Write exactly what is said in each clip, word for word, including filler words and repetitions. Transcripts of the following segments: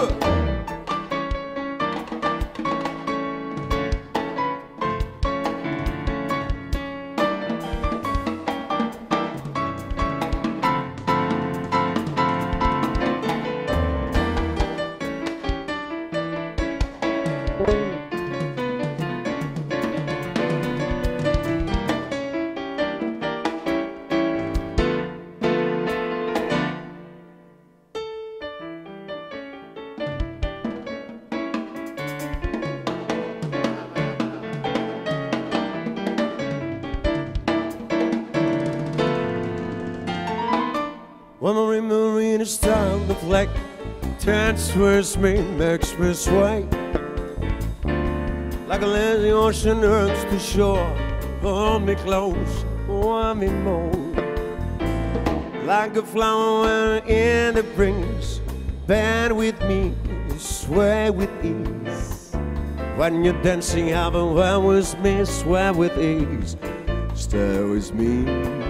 When the marine style the flag transfers me, makes me sway like a lazy ocean urges the shore. Hold me close, want me more. Like a flower in the breeze, bend with me, sway with ease. When you're dancing, have a well with me, sway with ease. Stay with me.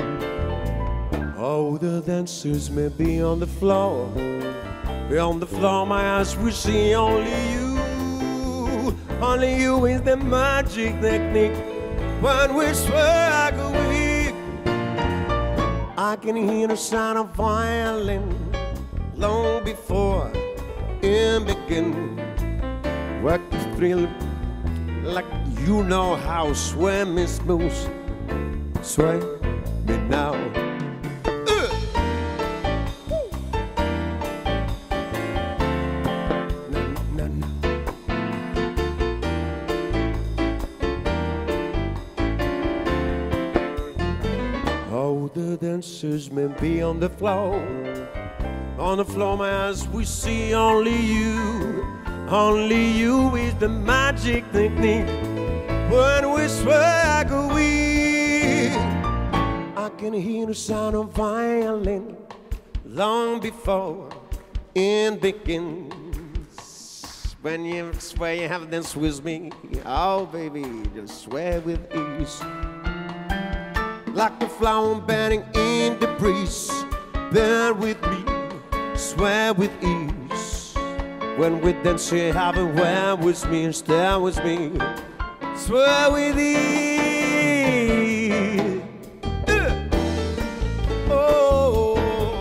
Oh, the dancers may be on the floor. Beyond the floor, my eyes will see only you. Only you is the magic technique. When we swag weak, I can hear the sound of violin long before it begin. Work the thrill like you know how swim is smooth. Sway me now. Oh, the dancers may be on the floor. On the floor, my eyes we see only you. Only you is the magic technique. When we swag weak, I can hear the sound of violin long before it begins. When you sway, you have to dance with me. Oh, baby, just sway with ease. Like a flower bending in the breeze, bear with me, sway with ease. When we dance, you have a way with me, stay with me, sway with ease. Uh. Oh.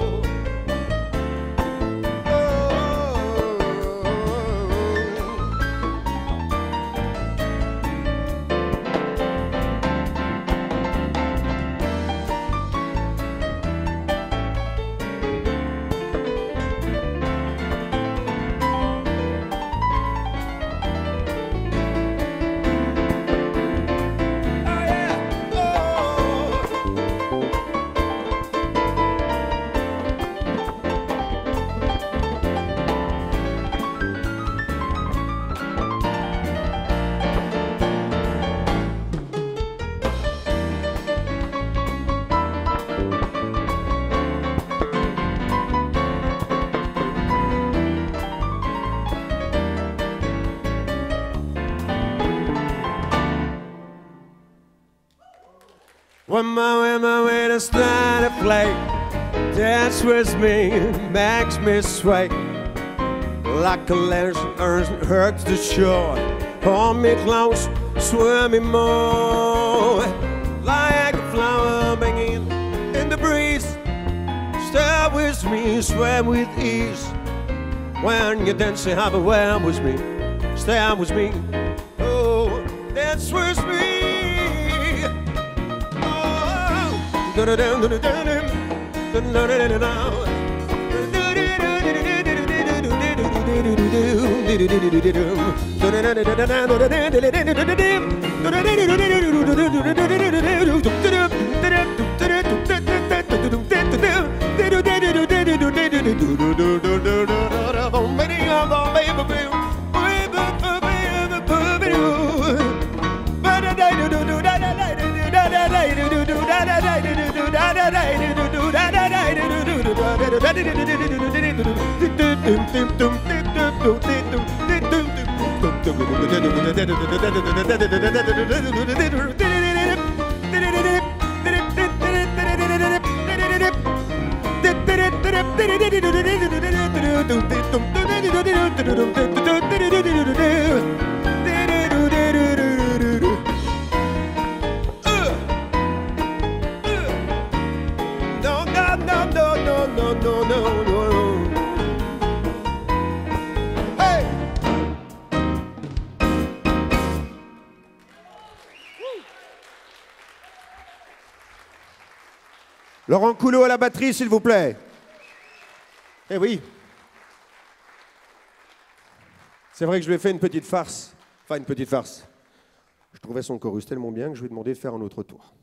When my way, my way to start to play, dance with me, makes me sway. Like a legend hurts the shore. Hold me close, swim me more. Like a flower banging in the breeze. Stay with me, swim with ease. When you dance, you have a way with me. Stay with me, oh, dance with me. Do do do do do do No, no, no, no. Hey! Laurent Coulot à la batterie, s'il vous plaît. Eh oui. C'est vrai que je lui ai fait une petite farce. Enfin, une petite farce. Je trouvais son chorus tellement bien que je lui ai demandé de faire un autre tour.